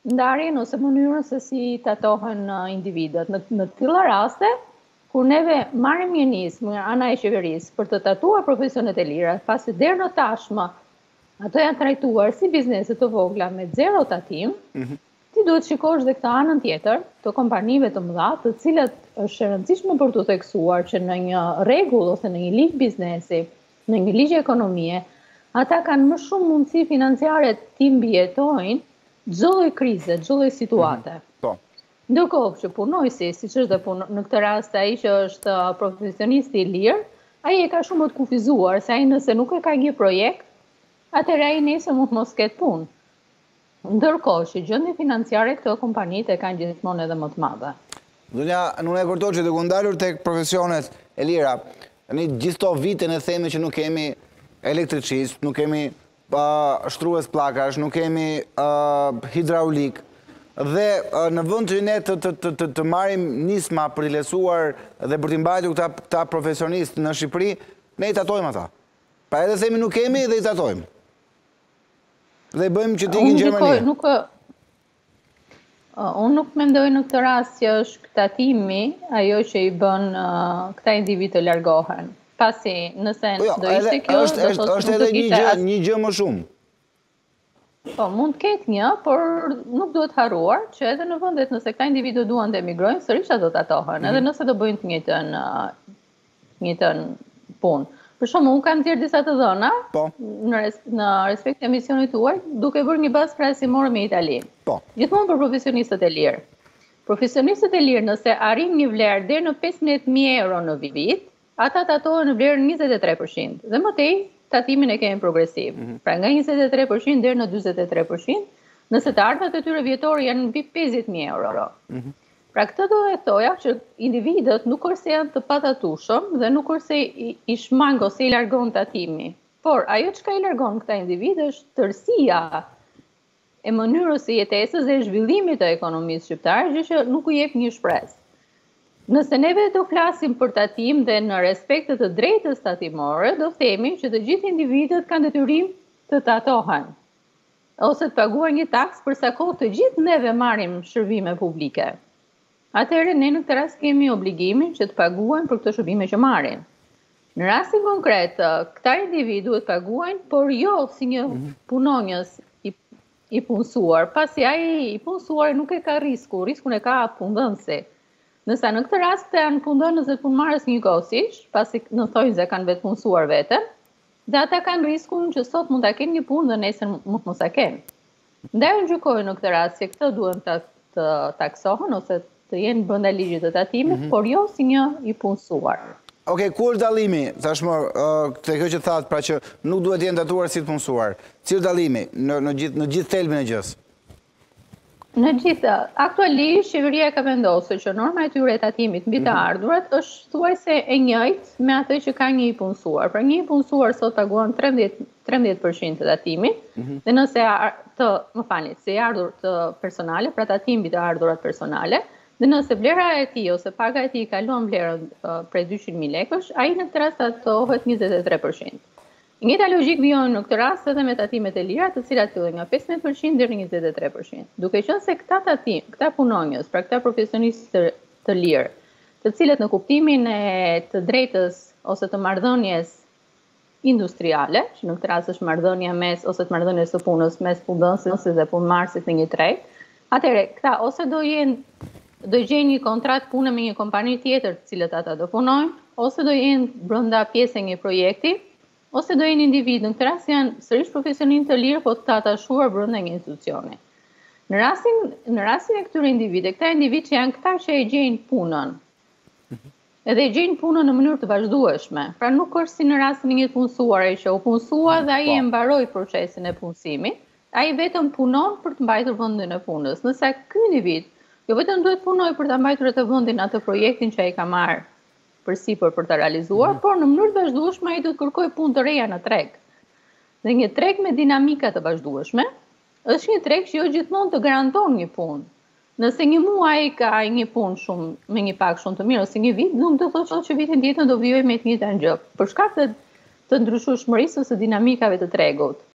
ndarjen ose mënyrën se si tatohen individët. Në të tilla raste, kur neve marrim një nismë nga ana e qeverisë për të tatuar profesionet e lira, pasi deri në tashmë ato janë trajtuar si biznese të vogla me zero tatim, ti duhet shikosh dhe këtë anën tjetër të kompanive të mëdha, të cilat është e rëndësishme për të theksuar që në një rregull ose në një ligj biznesi, në një ligj ekonomie, ata kanë më shumë mundësi financiare të mbijetojnë çdo lloj krize, çdo lloj situate. Po. Ndërkohë që punojësi, siç është dhe në këtë rast ai që është profesionist i lirë, ai e ka shumë të kufizuar, se ai nëse nuk e ka një projekt, atëherë ai nesër mund të mos ketë punë. Ndërkohë që gjendje financiare këto kompanitë e kanë gjithmonë edhe më të madhe. Zonja Nune Kortoçi, duke ndalur tek profesionet e lira, ne gjithë këto vite ne themi që nuk kemi elektricist, nuk kemi shtrues pllakash, nuk kemi hidraulik, dhe në vend që ne të marrim nisma për të lehtësuar dhe për të mbajtur këta profesionistë në Shqipëri, ne i tatojmë ata. Pra edhe themi nuk kemi dhe i tatojmë. Dhe i bëjmë që t'ikin Gjermani. Unë nuk mendoj në këtë rast që është tatimi ajo që i bën këta individ të largohen. Pasi nëse do ishte kjo, është edhe një gjë më shumë. Po, mund të ketë një, por nuk duhet harruar që edhe në vendet nëse këta individu duan të emigrojnë, sërish ato tatohen, edhe nëse do bëjnë të njëjtën punë. Për shembull, unë kam nxjerrë disa të dhëna në respekt të emisionit tuaj, duke bërë një bazë krahasimore me Italinë. Gjithmonë për profesionistët e lirë. Profesionistët e lirë nëse arrin një vlerë deri në 15.000 euro në vit, ata tatohen në vlerën 23%. Dhe më tej, tatimin e kemi progresiv. Pra nga 23% deri në 43%, nëse të ardhat e tyre vjetore janë mbi 50.000 euro. Pra këtë do e thoja që individët nuk është se janë të patatushëm dhe nuk është se i shmang ose i largon tatimi. Por ajo çka i largon këta individë është tërësia e mënyrës së jetesës dhe zhvillimit të ekonomisë shqiptare, gjë që nuk u jep një shpresë. Nëse neve do flasim për tatim dhe në respekt të drejtës tatimore, do themi që të gjithë individët kanë detyrim të tatohen, ose të paguar një taks për sa kohë të gjithë neve marrim shërbime publike. Atëherë ne në këtë rast kemi obligimin që të paguajmë për këto shërbime që marrin. Në rastin konkret, këta individë duhet paguajnë, por jo si një punonjës i punësuar, pasi ai i punësuar nuk e ka riskun e ka punëdhënësi. Nësa në këtë rast të janë punëdhënës dhe punëmarrës njëkohësisht, pasi në thojnë se kanë vetë punësuar vetëm, dhe ata kanë riskun që sot mund ta kenë një punë dhe nesër mund mos ta kenë. Ndaj unë gjykoj në këtë rast se këto duhen të taksohen ose të jenë brenda ligjit të tatimit, por jo si një i punësuar. Okej, ku është dallimi? Tashmë te kjo që thatë, pra që nuk duhet të jenë tatuar si të punësuar. Si është dallimi në gjithë thelbin e gjës? Në gjithë, aktualisht qeveria ka vendosur që norma e tyre e tatimit mbi të ardhurat është thuajse e njëjtë me atë që ka një i punësuar. Pra një i punësuar sot paguan 13% të tatimit, dhe nëse se i ardhur të personale, pra tatim mbi të ardhurat personale, dhe nëse vlera e tij ose paga e tij kalon vlerën prej 200.000 lekësh, ai në këtë rast tatohet 23%. Njëta logjik vjen në këtë rast edhe me tatimet e lira, të cilat fillojnë nga 15% deri në 23%. Duke qenë se këta punonjës, pra këta profesionistë të lirë, të cilët në kuptimin e të drejtës ose të marrëdhënies industriale, që në këtë rast është marrëdhënia ose të marrëdhënies së punës mes punëdhënësit dhe punëmarrësit në një treg, atëherë këta ose do gjejnë një kontratë pune me një kompani tjetër të cilët ata do punojnë, ose do jenë brenda pjesë e një projekti, ose do jenë individ, në këtë rast janë sërish profesionistë të lirë, po të atashuar brenda një institucioni. Në rastin e këtyre individëve, këta individ që janë këta që e gjejnë punën, edhe e gjejnë punën në mënyrë të vazhdueshme. Pra nuk është si në rastin e një punësuar që u punësua dhe ai e mbaroi procesin e punësimit, ai vetëm punon për të mbajtur vendin e punës. Nëse ky individ jo vetëm duhet punoj për ta mbajtur atë vendin, atë projektin që ai ka marrë përsipër për të realizuar, por në mënyrë të vazhdueshme ai do të kërkojë punë të reja në treg. Dhe një treg me dinamika të vazhdueshme është një treg që jo gjithmonë të garanton një punë. Nëse një muaj ka një punë me një pak shumë të mirë ose një vit, nuk do të thotë që vitin tjetër do vijojë me të njëjtën gjë, për shkak të ndryshueshmërisë ose dinamikave të tregut.